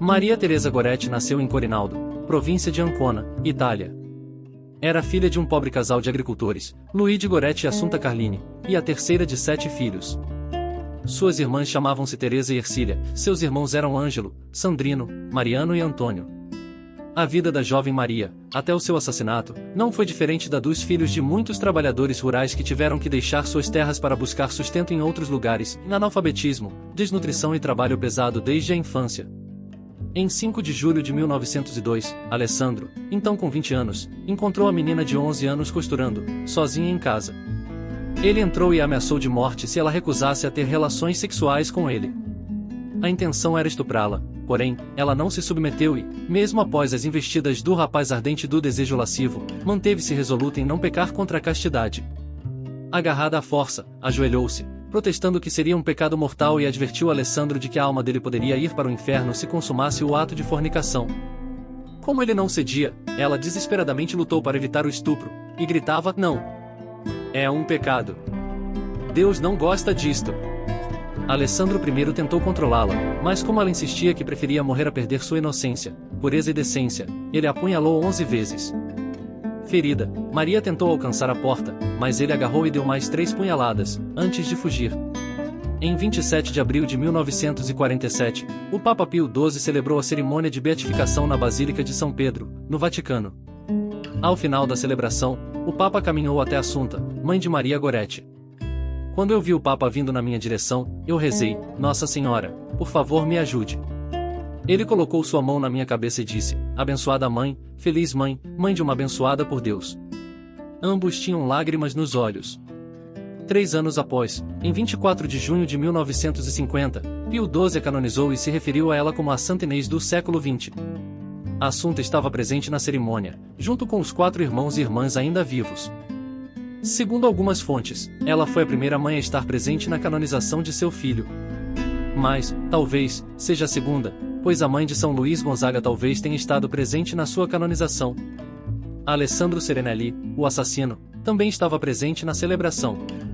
Maria Teresa Goretti nasceu em Corinaldo, província de Ancona, Itália. Era filha de um pobre casal de agricultores, Luigi Goretti e Assunta Carlini, e a terceira de 7 filhos. Suas irmãs chamavam-se Teresa e Ercília, seus irmãos eram Ângelo, Sandrino, Mariano e Antônio. A vida da jovem Maria, até o seu assassinato, não foi diferente da dos filhos de muitos trabalhadores rurais que tiveram que deixar suas terras para buscar sustento em outros lugares, analfabetismo, desnutrição e trabalho pesado desde a infância. Em 5 de julho de 1902, Alessandro, então com 20 anos, encontrou a menina de 11 anos costurando, sozinha em casa. Ele entrou e a ameaçou de morte se ela recusasse a ter relações sexuais com ele. A intenção era estuprá-la, porém, ela não se submeteu e, mesmo após as investidas do rapaz ardente do desejo lascivo, manteve-se resoluta em não pecar contra a castidade. Agarrada à força, ajoelhou-se, protestando que seria um pecado mortal e advertiu Alessandro de que a alma dele poderia ir para o inferno se consumasse o ato de fornicação. Como ele não cedia, ela desesperadamente lutou para evitar o estupro, e gritava: "Não! É um pecado! Deus não gosta disto!" Alessandro I tentou controlá-la, mas como ela insistia que preferia morrer a perder sua inocência, pureza e decência, ele a apunhalou 11 vezes. Ferida, Maria tentou alcançar a porta, mas ele agarrou e deu mais 3 punhaladas, antes de fugir. Em 27 de abril de 1947, o Papa Pio XII celebrou a cerimônia de beatificação na Basílica de São Pedro, no Vaticano. Ao final da celebração, o Papa caminhou até Assunta, mãe de Maria Goretti. Quando eu vi o Papa vindo na minha direção, eu rezei: "Nossa Senhora, por favor me ajude." Ele colocou sua mão na minha cabeça e disse: "Abençoada mãe, feliz mãe, mãe de uma abençoada por Deus." Ambos tinham lágrimas nos olhos. 3 anos após, em 24 de junho de 1950, Pio XII a canonizou e se referiu a ela como a Santa Inês do século XX. Assunta estava presente na cerimônia, junto com os 4 irmãos e irmãs ainda vivos. Segundo algumas fontes, ela foi a primeira mãe a estar presente na canonização de seu filho. Mas, talvez, seja a segunda, pois a mãe de São Luís Gonzaga talvez tenha estado presente na sua canonização. Alessandro Serenelli, o assassino, também estava presente na celebração.